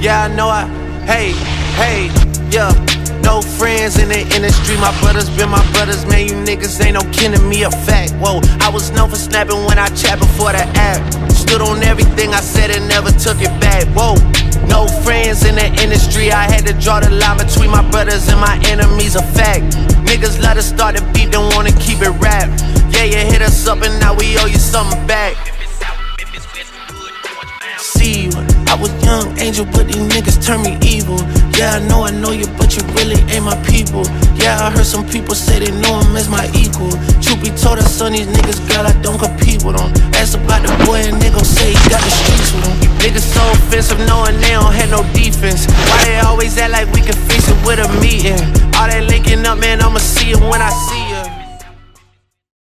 Yeah, I know hey, yeah. No friends in the industry, my brothers been my brothers, man, you niggas ain't no kin to me, a fact. Whoa, I was known for snapping when I chat before the app. Stood on everything I said and never took it back. Whoa, no friends in the industry, I had to draw the line between my brothers and my enemies, a fact. Niggas let us start the beat, don't wanna keep it rap. Yeah, you hit us up and now we owe you something back. See you, I was young angel, but these niggas turn me evil. Yeah, I know you, but you really ain't my people. Yeah, I heard some people say they know him as my equal. Truth be told, I son these niggas, girl, I don't compete with them. Ask about the boy and they gon' say he got the streets with him. Niggas so offensive knowing they don't have no defense. Why they always act like we can fix it with a meeting? All that linking up, man, I'ma see it when I see it.